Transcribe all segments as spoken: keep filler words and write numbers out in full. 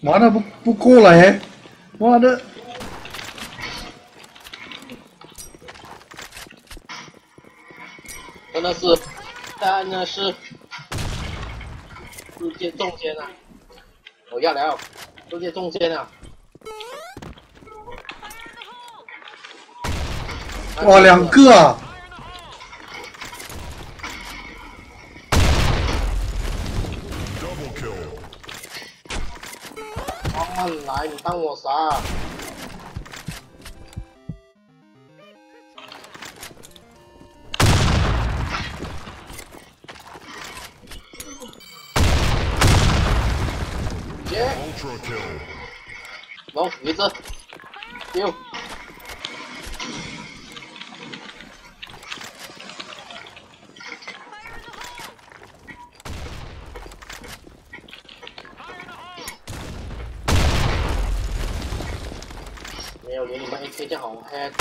妈的不不过来，妈的！ 真的是，真的是世界中间啊！我要了，世界中间啊！ 哇，两个啊！ 慢慢来，你当我啥？接，往回子丢。没有连你们 A K 这样好 head。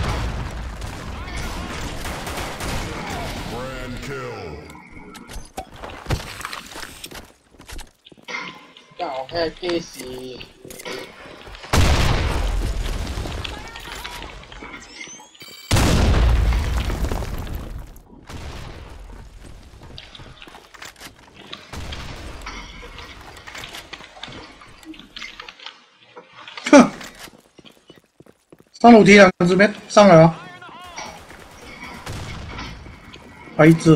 这样好 head 嘅事。 哼！上楼梯两只没上来啊！白痴！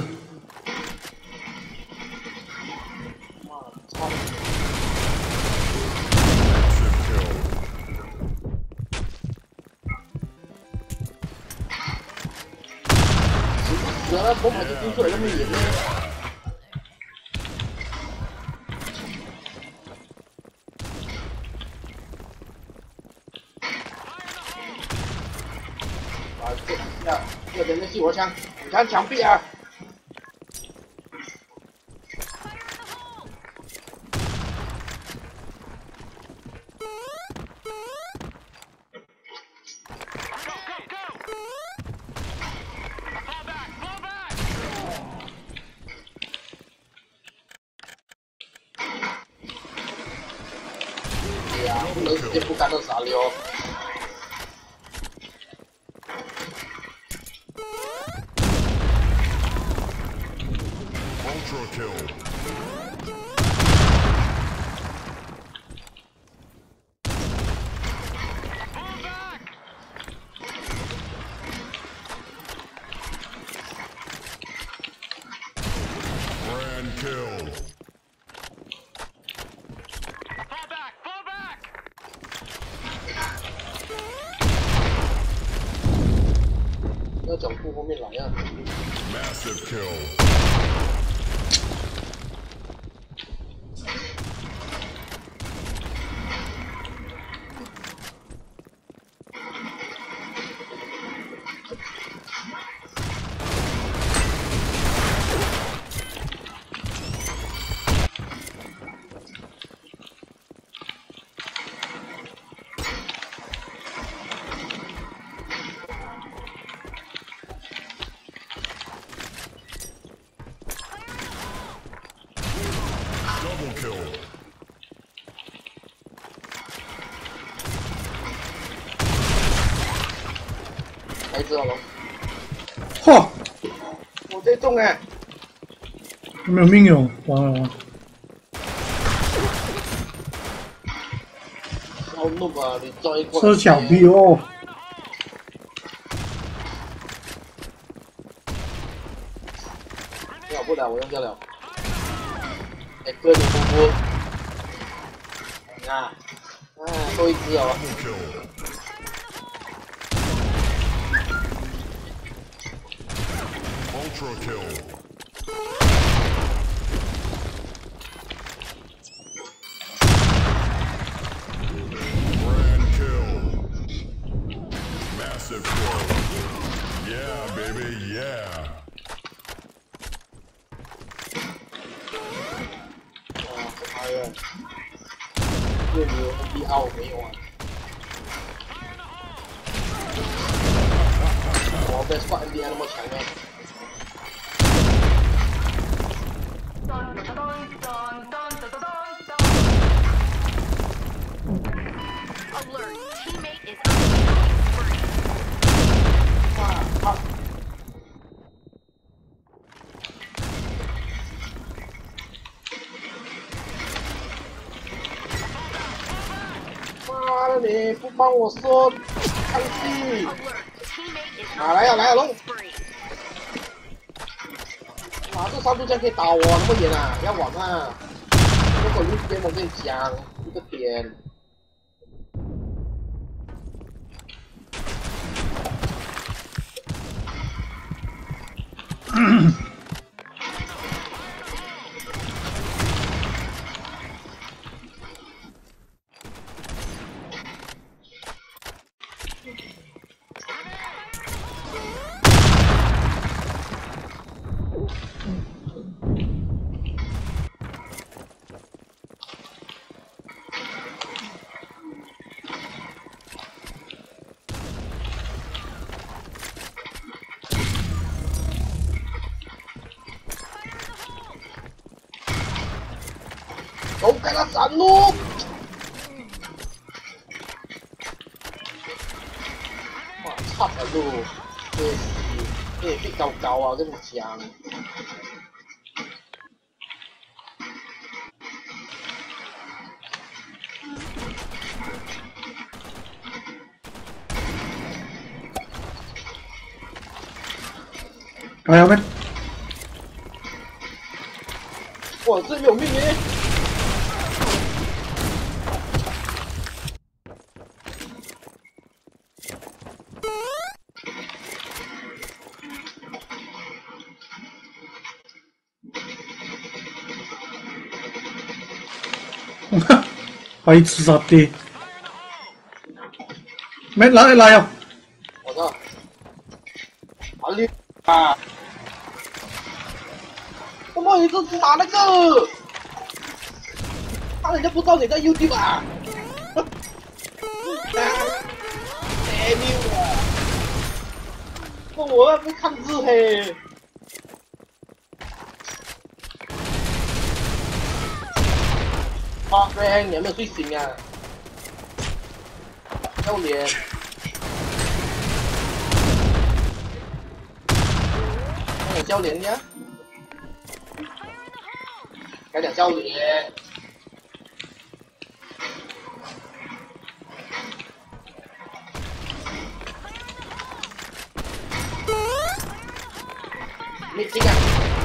死了，bomb就丢出来那么远呢？啊，这这这边的激活枪，你看墙壁啊！不能直接不干这傻溜。Ultra kill. Grand kill. 要从后面来啊 ！Massive kill。Double kill. 还知道了。 嚯！ 我这中哎！ 没有命用，完了完了。 好怒啊！你追过来。 这是小逼哦。 掉不了，我用掉了。哎，哥你夫妇。啊，啊，多一只哦。Ultra kill. Grand kill. Massive kill. Yeah, baby, yeah. 哇，妈呀！这里一号没有啊？我被换 N D I 那么强呢？ Dun, dun, dun, dun, dun, dun, dun. Alert. Teammate is on the killing spree. 哇靠！妈的，你不帮我说看戏？ Alert. Teammate is 啊，来呀来呀，龙！ spree. 哇，这杀猪枪可以打我，那么远啊，不要玩啊！如果一边我跟你讲，一个点。 都给他闪喽！哇，插了路，这是这也比较高啊，跟你讲。 加油咩？ 哇，这有命耶！ 白痴杀啲！咩来来啊！ 我操！好厉害啊！他妈，你这是打那个？他人家不知道你在 YouTube 啊！太牛了！我要被看字嘿！啊 ，Frank， 你有没有睡醒啊？要脸！有笑脸呀？该讲笑脸。没这个。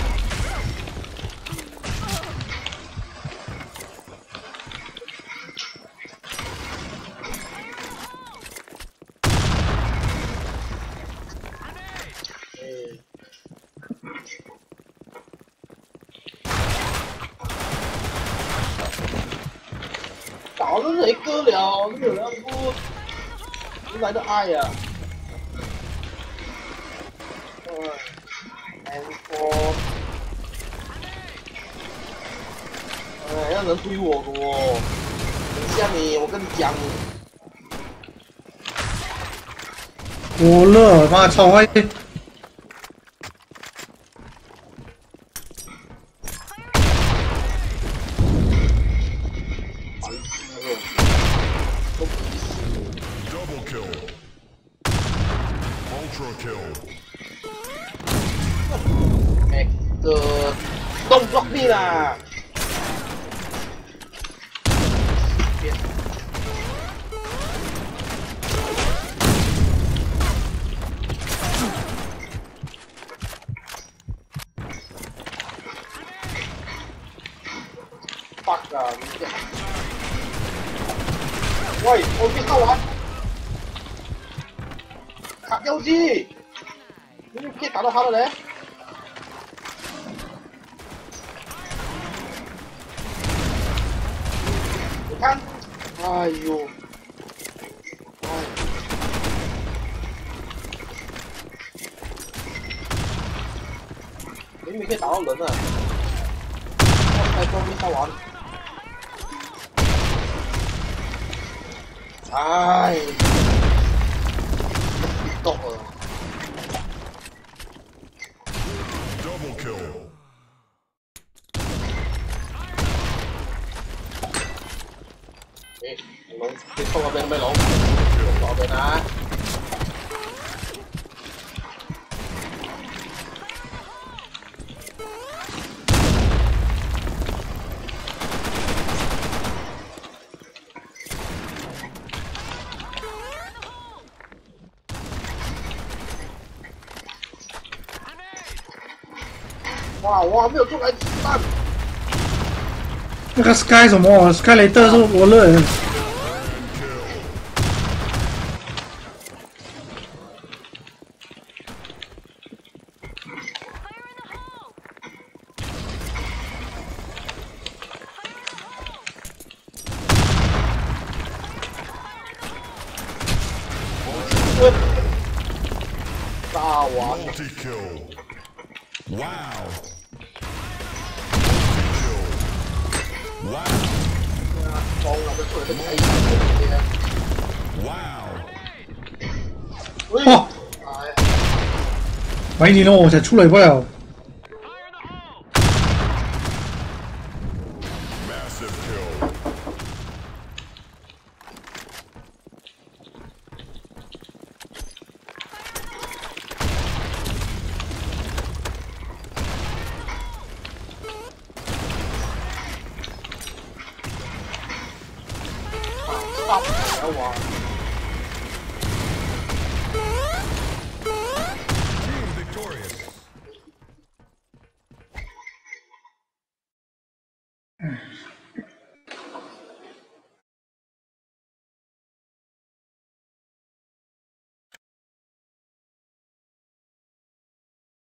早就谁割了，没有人不原来的爱呀、啊。嗯 ，and for， 哎，要人推我的哦。等一下你，我跟你讲。 我乐，妈超会！ 哎，这 don't block me 啦！别 fuck 啊！你这，喂，我没看完，卡妖姬，你可以打到他了嘞！ 看，哎呦，哎，明明可以打到人啊！我才终于杀完，哎，不动了。 Double kill. 诶， 你龍你衝嗰邊咩龍？龍嗰邊啊！哇！我还没有中来子弹。 那个 Sky 什么 ？Sky 雷德是我的人。 大王 Multi-kill. Wow. Wow. 裝入咗出嚟都睇嘢。 Wow. 哦，喂你咯，我才出来不了。 Massive kill. 殺唔到啊！